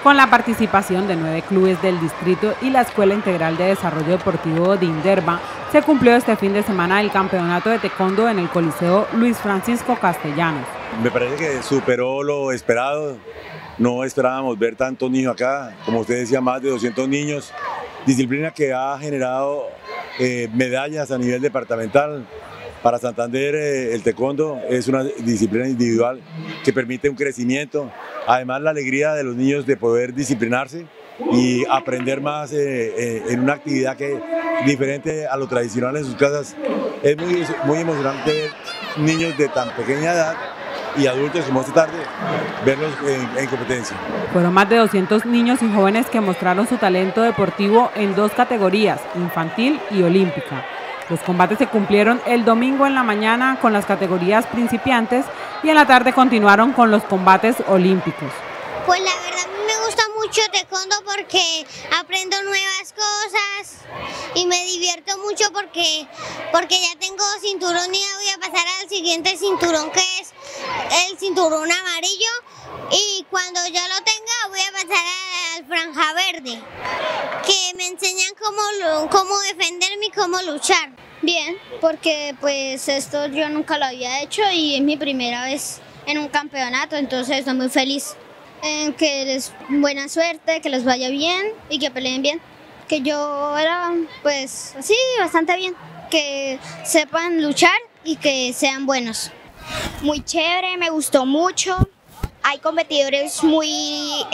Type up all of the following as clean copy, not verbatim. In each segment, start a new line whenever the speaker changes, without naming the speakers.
Con la participación de 9 clubes del distrito y la Escuela Integral de Desarrollo Deportivo de Inderva, se cumplió este fin de semana el campeonato de taekwondo en el Coliseo Luis Francisco Castellanos.
Me parece que superó lo esperado. No esperábamos ver tantos niños acá, como usted decía, más de 200 niños. Disciplina que ha generado medallas a nivel departamental. Para Santander el taekwondo es una disciplina individual que permite un crecimiento. Además, la alegría de los niños de poder disciplinarse y aprender más en una actividad que diferente a lo tradicional en sus casas. Es muy emocionante ver niños de tan pequeña edad y adultos como esta tarde, verlos en competencia.
Fueron más de 200 niños y jóvenes que mostraron su talento deportivo en 2 categorías, infantil y olímpica. Los combates se cumplieron el domingo en la mañana con las categorías principiantes y en la tarde continuaron con los combates olímpicos.
Pues la verdad me gusta mucho taekwondo porque aprendo nuevas cosas y me divierto mucho porque ya tengo cinturón y ya voy a pasar al siguiente cinturón, que es el cinturón amarillo, y cuando yo lo tenga voy a pasar al franja verde, que me enseñan cómo defenderme y cómo luchar.
Bien, porque pues esto yo nunca lo había hecho y es mi primera vez en un campeonato, entonces estoy muy feliz. Que les buena suerte, que les vaya bien y que peleen bien. Que yo era pues así bastante bien, que sepan luchar y que sean buenos. Muy chévere, me gustó mucho. Hay competidores muy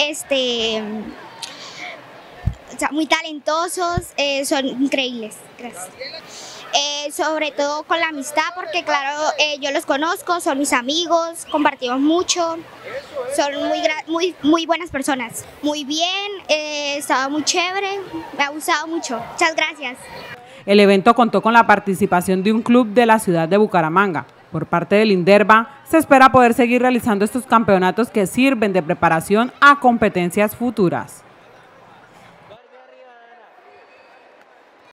muy talentosos, son increíbles. Gracias. Sobre todo con la amistad, porque claro, yo los conozco, son mis amigos, compartimos mucho, son muy buenas personas. Muy bien, estaba muy chévere, me ha gustado mucho. Muchas gracias.
El evento contó con la participación de un club de la ciudad de Bucaramanga. Por parte del Inderva, se espera poder seguir realizando estos campeonatos que sirven de preparación a competencias futuras.